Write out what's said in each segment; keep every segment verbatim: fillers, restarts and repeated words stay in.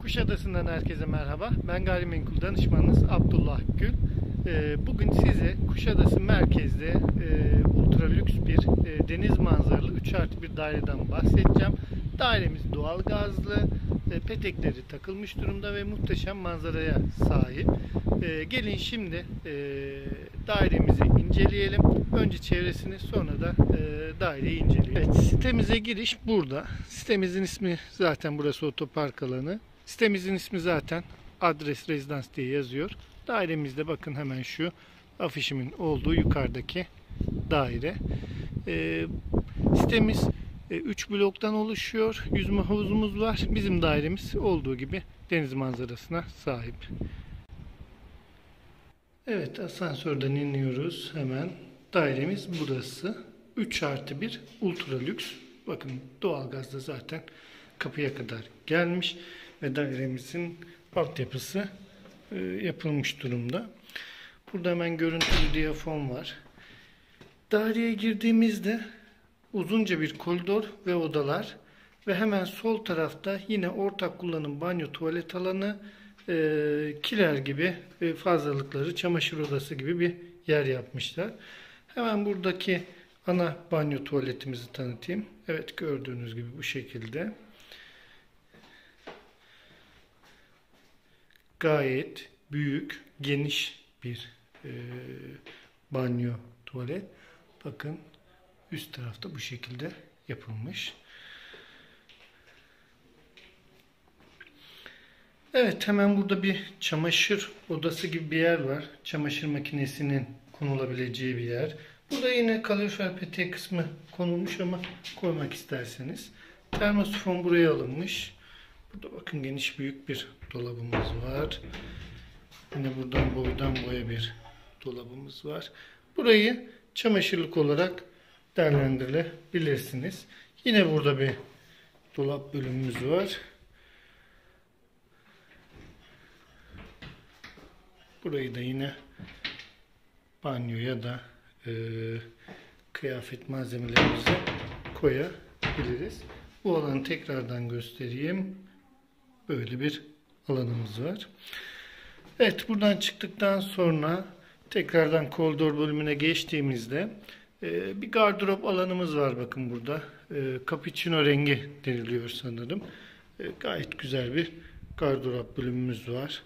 Kuşadası'ndan herkese merhaba. Ben gayrimenkul danışmanınız Abdullah Gül. Bugün size Kuşadası merkezde ultra lüks bir deniz manzaralı üç artı bir daireden bahsedeceğim. Dairemiz doğalgazlı, petekleri takılmış durumda ve muhteşem manzaraya sahip. Gelin şimdi dairemizi inceleyelim. Önce çevresini, sonra da daireyi inceleyelim. Evet, sitemize giriş burada. Sitemizin ismi zaten burası otopark alanı. Sitemizin ismi zaten adres rezidans diye yazıyor. Dairemizde bakın hemen şu afişimin olduğu yukarıdaki daire. E, sitemiz üç bloktan oluşuyor. Yüzme havuzumuz var. Bizim dairemiz olduğu gibi deniz manzarasına sahip. Evet, asansörden iniyoruz hemen. Dairemiz burası. üç artı bir ultra lüks. Bakın doğalgazda zaten kapıya kadar gelmiş ve dairemizin altyapısı e, yapılmış durumda. Burada hemen görüntülü diyafon var. Daireye girdiğimizde uzunca bir koridor ve odalar ve hemen sol tarafta yine ortak kullanım banyo tuvalet alanı, e, kiler gibi e, fazlalıkları, çamaşır odası gibi bir yer yapmışlar. Hemen buradaki ana banyo tuvaletimizi tanıtayım. Evet, gördüğünüz gibi bu şekilde. Gayet büyük, geniş bir e, banyo tuvalet. Bakın üst tarafta bu şekilde yapılmış. Evet, hemen burada bir çamaşır odası gibi bir yer var. Çamaşır makinesinin konulabileceği bir yer. Burada yine kalorifer peteği kısmı konulmuş ama koymak isterseniz. Termosifon buraya alınmış. Burada bakın geniş büyük bir dolabımız var. Yine buradan boydan boya bir dolabımız var. Burayı çamaşırlık olarak değerlendirilebilirsiniz. Yine burada bir dolap bölümümüz var. Burayı da yine banyo ya da e, kıyafet malzemelerimizi koyabiliriz. Bu alanı tekrardan göstereyim. Böyle bir alanımız var. Evet, buradan çıktıktan sonra tekrardan koridor bölümüne geçtiğimizde e, bir gardırop alanımız var. Bakın burada. E, cappuccino rengi deniliyor sanırım. E, gayet güzel bir gardırop bölümümüz var.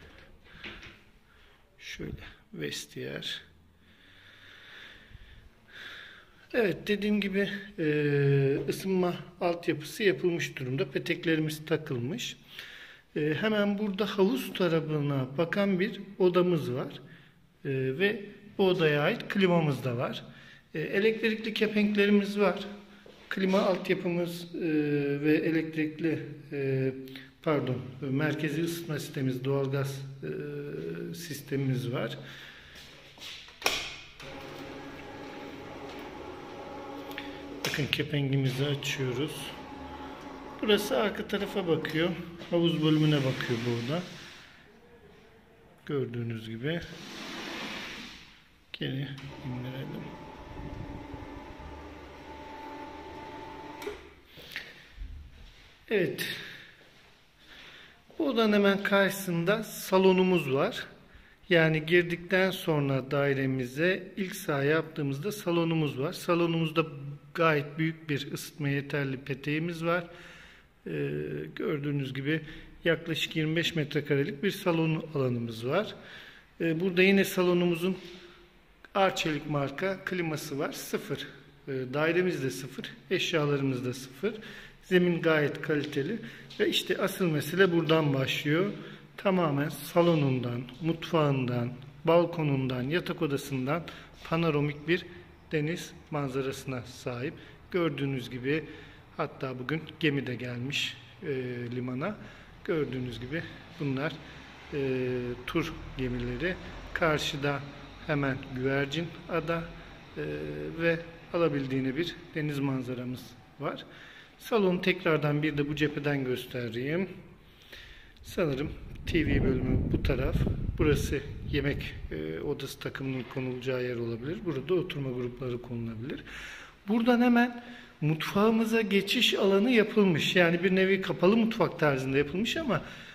Şöyle vestiyer. Evet, dediğim gibi e, ısınma altyapısı yapılmış durumda. Peteklerimiz takılmış. E, hemen burada havuz tarafına bakan bir odamız var. E, ve bu odaya ait klimamız da var. E, elektrikli kepenklerimiz var. Klima altyapımız e, ve elektrikli e, pardon merkezi ısıtma sistemimiz, doğalgaz e, sistemimiz var. Bakın kepengimizi açıyoruz. Burası arka tarafa bakıyor. Havuz bölümüne bakıyor burada. Gördüğünüz gibi. Geri indirelim. Evet. Bu odanın hemen karşısında salonumuz var. Yani girdikten sonra dairemize ilk saha yaptığımızda salonumuz var. Salonumuzda gayet büyük bir ısıtmaya yeterli peteğimiz var. Ee, gördüğünüz gibi yaklaşık yirmi beş metrekarelik bir salon alanımız var. Ee, burada yine salonumuzun Arçelik marka kliması var. Sıfır. Ee, dairemiz de sıfır. Eşyalarımız da sıfır. Zemin gayet kaliteli. Ve işte asıl mesele buradan başlıyor. Tamamen salonundan, mutfağından, balkonundan, yatak odasından panoramik bir deniz manzarasına sahip. Gördüğünüz gibi hatta bugün gemi de gelmiş e, limana. Gördüğünüz gibi bunlar e, tur gemileri. Karşıda hemen güvercin ada e, ve alabildiğine bir deniz manzaramız var. Salonu tekrardan bir de bu cepheden göstereyim. Sanırım T V bölümü bu taraf. Burası yemek e, odası takımının konulacağı yer olabilir. Burada oturma grupları konulabilir. Buradan hemen mutfağımıza geçiş alanı yapılmış. Yani bir nevi kapalı mutfak tarzında yapılmış ama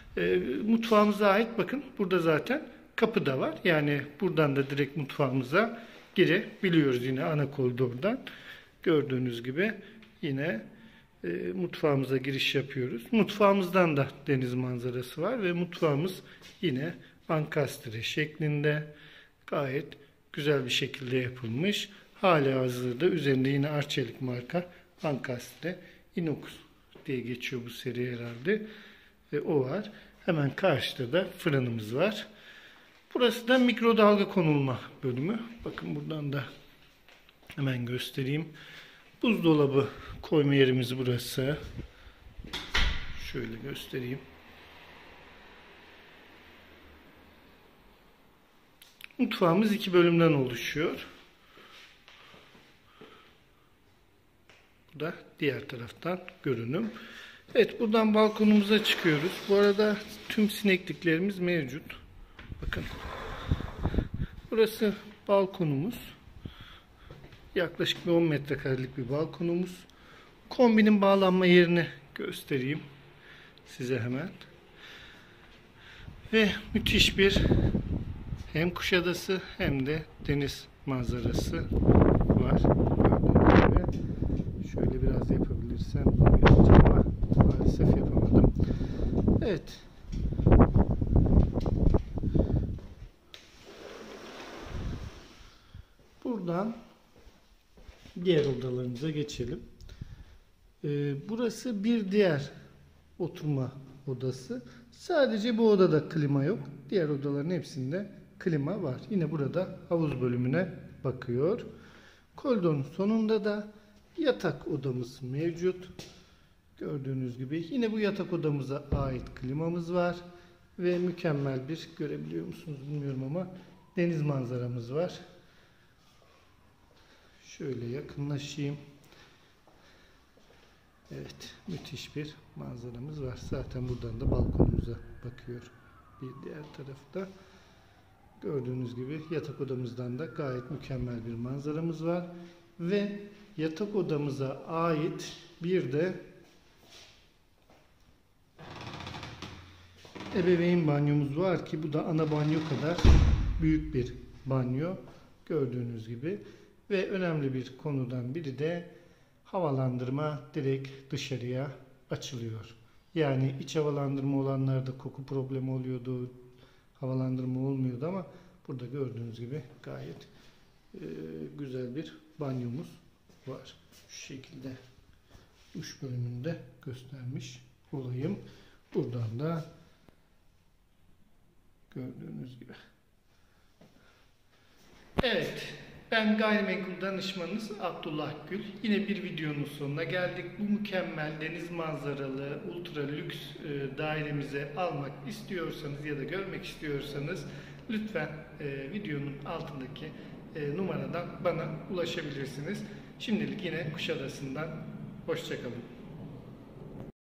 E, mutfağımıza ait, bakın burada zaten kapı da var. Yani buradan da direkt mutfağımıza girebiliyoruz yine ana koridordan. Gördüğünüz gibi yine e, mutfağımıza giriş yapıyoruz. Mutfağımızdan da deniz manzarası var ve mutfağımız yine ankastre şeklinde gayet güzel bir şekilde yapılmış. Halihazırda üzerinde yine Arçelik marka ankastre inox diye geçiyor bu seri herhalde. E, o var. Hemen karşıda da fırınımız var. Burası da mikrodalga konulma bölümü. Bakın buradan da hemen göstereyim. Buzdolabı koyma yerimiz burası. Şöyle göstereyim. Mutfağımız iki bölümden oluşuyor. Bu da diğer taraftan görünüm. Evet, buradan balkonumuza çıkıyoruz. Bu arada tüm sinekliklerimiz mevcut. Bakın. Burası balkonumuz. Yaklaşık bir on metrekarelik bir balkonumuz. Kombinin bağlanma yerini göstereyim size hemen. Ve müthiş bir hem Kuşadası hem de deniz manzarası var. Gördüğünüz gibi. Şöyle biraz yapabilirsem yapacağım ama maalesef yapamadım. Evet. Buradan diğer odalarımıza geçelim. Ee, burası bir diğer oturma odası. Sadece bu odada klima yok. Diğer odaların hepsinde klima var. Yine burada havuz bölümüne bakıyor. Koridorun sonunda da yatak odamız mevcut. Gördüğünüz gibi yine bu yatak odamıza ait klimamız var. Ve mükemmel bir, görebiliyor musunuz bilmiyorum ama, deniz manzaramız var. Şöyle yakınlaşayım. Evet, müthiş bir manzaramız var. Zaten buradan da balkonumuza bakıyor bir diğer tarafta. Gördüğünüz gibi yatak odamızdan da gayet mükemmel bir manzaramız var. Ve yatak odamıza ait bir de ebeveyn banyomuz var ki bu da ana banyo kadar büyük bir banyo. Gördüğünüz gibi. Ve önemli bir konudan biri de havalandırma direkt dışarıya açılıyor. Yani iç havalandırma olanlarda koku problemi oluyordu, havalandırma olmuyordu ama burada gördüğünüz gibi gayet e, güzel bir banyomuz var. Şu şekilde duş bölümünde göstermiş olayım. Buradan da gördüğünüz gibi. Evet. Ben gayrimenkul danışmanınız Abdullah Gül. Yine bir videonun sonuna geldik. Bu mükemmel deniz manzaralı ultra lüks e, dairemize almak istiyorsanız ya da görmek istiyorsanız lütfen e, videonun altındaki e, numaradan bana ulaşabilirsiniz. Şimdilik yine Kuşadası'ndan hoşça kalın.